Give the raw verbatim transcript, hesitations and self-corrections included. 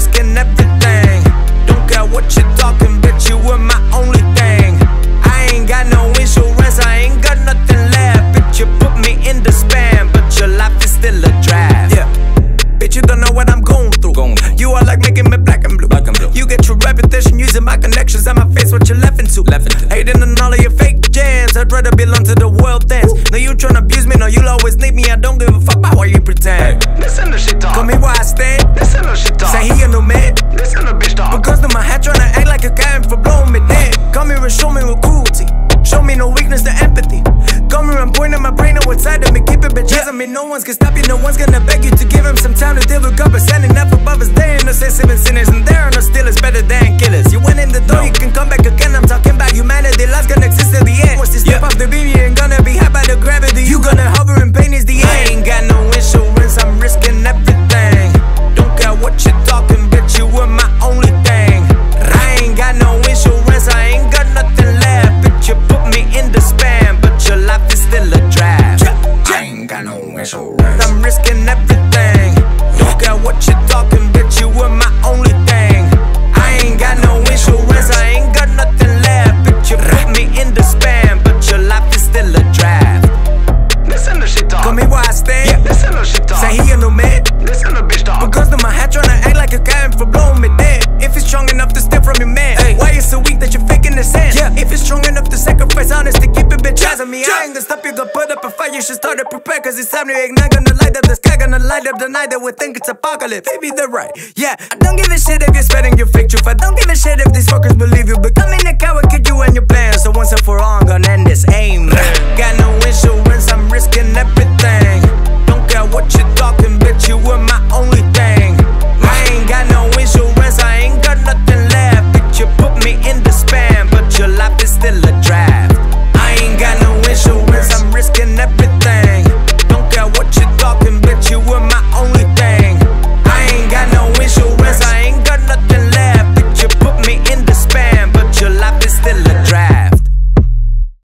risking everything. Don't care what you're talking, bitch, you were my only thing. I ain't got no insurance, I ain't got nothing left. Bitch, you put me in the spam, but your life is still a draft. Yeah, bitch, you don't know what I'm going through. Going through. You are like making me black and blue. Black and blue. You get your repetition using my connections and my face, what you laughing to. Laughing to. Hating on all of your fake jams, I'd rather belong to the world dance. Now you tryna abuse me, no, you'll always need me. I don't give a fuck about what you pretend. Hey, listen to shit talk. Call me where I stand. Listen to shit talk. Say he a new man. Listen to bitch talk. Because of my hat tryna act like a guy for blowing me dead. Come here and show me with cruelty. Show me no weakness to empathy. Come here and point at my brain and what's inside of me. Keep it bitch, I mean no one's gonna stop you. No one's gonna beg you to give him some time to deal with God. But standing up above us, there ain't no sense in sinners. And there are no stealers better than killers. You went in the door, you can come back again. I'm talking about humanity, life's gonna exist at the end. Once you step off the beam, you ain't gonna be hit by the gravity. You gonna hover and pain is the end. I ain't got no insurance, I'm risking everything. Don't care what you're talking, bitch, you were my only thing. I ain't got no insurance, I ain't got nothing left. Bitch, you put me in the spam, but your life is still a draft. I ain't got no insurance, I'm risking everything. Don't care what you're talking, bitch, you were my only thing. I ain't got no insurance, I ain't got nothing left. Bitch, you put me in the spam, but your life is still a draft. listen to shit talk. Call me where I stand. Yeah, listen to shit talk. Say he a new man. Listen to bitch talk. Because of my hat tryna act like a guy for blowing me dead. If it's strong enough to steal from your man, ay, why you so weak that you're faking the sand? Yeah, if it's strong enough to sacrifice honesty, keep it bitch eyes on me. I ain't gonna stop you, gonna put up a fight. You should start to prepare, cause it's time to ignite. Gonna light up the sky, gonna light up the night that we think it's apocalypse. Maybe they're right, yeah. I don't give a shit if you're spreading your fake truth. I don't give a shit if these fuckers believe you. Becoming a coward could you and your plans. So once and for all, I'm gonna end this aim. Got no insurance, I'm risking everything. Don't care what you talk